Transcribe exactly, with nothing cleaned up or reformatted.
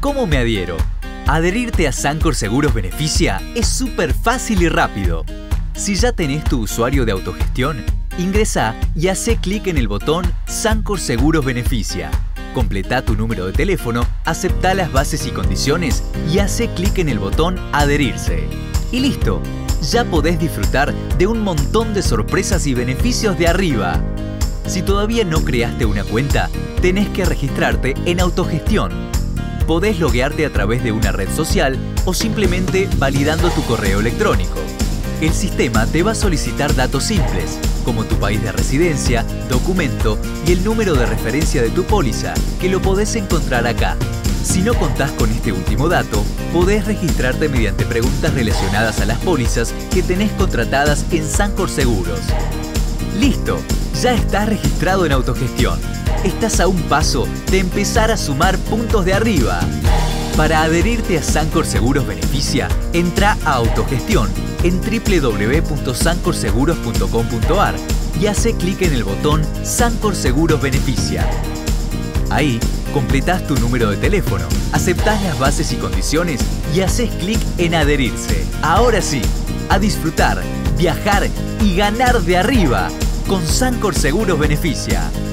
¿Cómo me adhiero? Adherirte a Sancor Seguros Beneficia es súper fácil y rápido. Si ya tenés tu usuario de autogestión, ingresá y hacé clic en el botón Sancor Seguros Beneficia. Completá tu número de teléfono, aceptá las bases y condiciones y hacé clic en el botón Adherirse. Y listo, ya podés disfrutar de un montón de sorpresas y beneficios de arriba. Si todavía no creaste una cuenta, tenés que registrarte en autogestión. Podés loguearte a través de una red social o simplemente validando tu correo electrónico. El sistema te va a solicitar datos simples, como tu país de residencia, documento y el número de referencia de tu póliza, que lo podés encontrar acá. Si no contás con este último dato, podés registrarte mediante preguntas relacionadas a las pólizas que tenés contratadas en Sancor Seguros. ¡Listo! Ya estás registrado en autogestión. Estás a un paso de empezar a sumar puntos de arriba. Para adherirte a Sancor Seguros Beneficia, entra a autogestión en w w w punto sancor seguros punto com punto a r y hace clic en el botón Sancor Seguros Beneficia. Ahí, completás tu número de teléfono, aceptás las bases y condiciones y haces clic en adherirse. Ahora sí, a disfrutar, viajar y ganar de arriba con Sancor Seguros Beneficia.